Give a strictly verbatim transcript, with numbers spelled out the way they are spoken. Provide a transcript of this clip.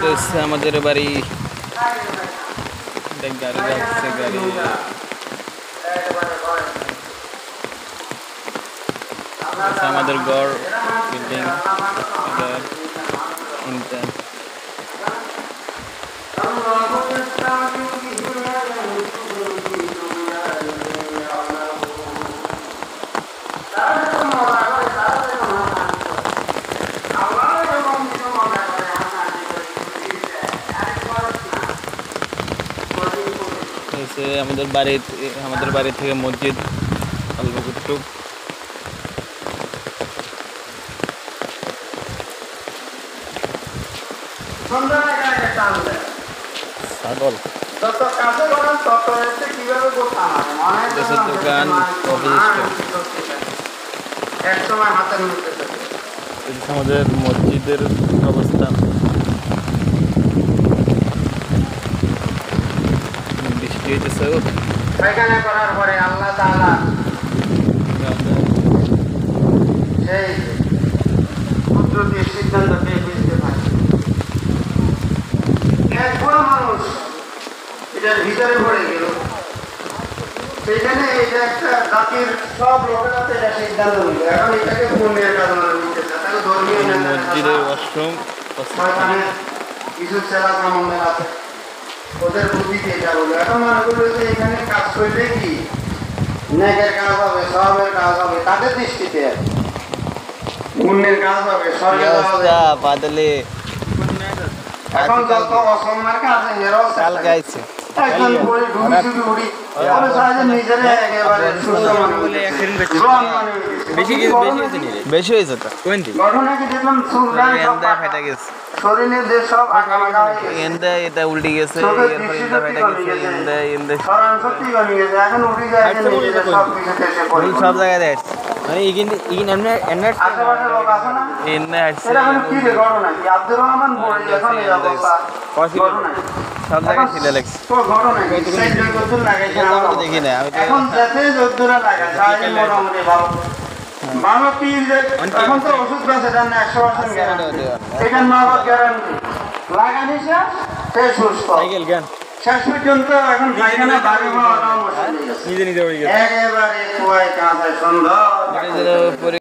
এটা হচ্ছে আমাদের বাড়ি, গাড়ি যাচ্ছে গাড়ি। আমাদের ঘর বিল্ডিং এটা আমাদের বাড়ি আমাদের বাড়ি থেকে মসজিদ অল্প একটু। ছাগল দেশের দোকান আমাদের মসজিদের অবস্থান। বৃষ্টি হইতেছে পায়খানা করার পরে আল্লাহ তাআলা সেই কুদরতের সিদ্ধান্তকে বুঝতে পারে। এক বড় মানুষ এটার ভিতরে পড়ে গেল, সেখানে এটা একটা জাতির সব লোকেরা এটা সিদ্ধান্ত নিল। এখন এটাকে পুণ্যের কাজ মনে করতেছে, তাহলে ধর্মীয় মসজিদের ওয়াশরুম কিছু চেলা কামনের আছে, ওদের বুদ্ধিতে এটা বলবে। এখন মনে করলো যে এখানে কাজ করলে কি নেকের কাজ হবে, সবের কাজ হবে, তাদের দৃষ্টিতে পুণ্যের কাজ হবে, স্বর্গে যাওয়া যাবে। এখন যত অসম্মার কাজ এরাও কালকে আইছে একজন পরে ডুবি শুধু উড়ি ওরে সাহায্যে নিজেরে একেবারে সুস্থ মানুষ বলে একদিন বেশি বেশি হয়েছে তো কোনটি ঘটনা কি দেখলাম সুলতান সব ফাটা গেছে, শরীরে যে সব আকামাকা হয়ে গেছে, এন্ডা এটা উল্টে গেছে, এরপর এটা ফাটা গেছে, এন্ডা এন্ডা সরান সত্যি কমে গেছে। এখন উঠে যায় যে নিজের সব কিছু এসে পড়ে সব জায়গায় দেয় মানে ইগিন ইগিন এমনে এমনে আশেপাশে লোক আছে না এন্ডা আসছে। এটা মানে কি রে ঘটনা কি আব্দুর রহমান বলে এখন এই অবস্থা ঘটনা সব জায়গায় ছিল লাগছে তো ঘটনা কি সেই যদ্দুর লাগাইছে আমরা দেখি না। এখন যেতে যদ্দুরা লাগায় তাই মোটামুটি ভালো ভালো পীর যে এখন তো ওষুধ আছে জান না একশো পার্সেন্ট গ্যারান্টি, এখানে নগদ গ্যারান্টি লাগানি শেষ সুস্থ সাইকেল গান শেষ পর্যন্ত। এখন পায়খানা বাড়ি হওয়া মুশকিল, নিজে নিজে হয়ে গেছে একেবারে কুয়ায় কাঁচায় সুন্দর।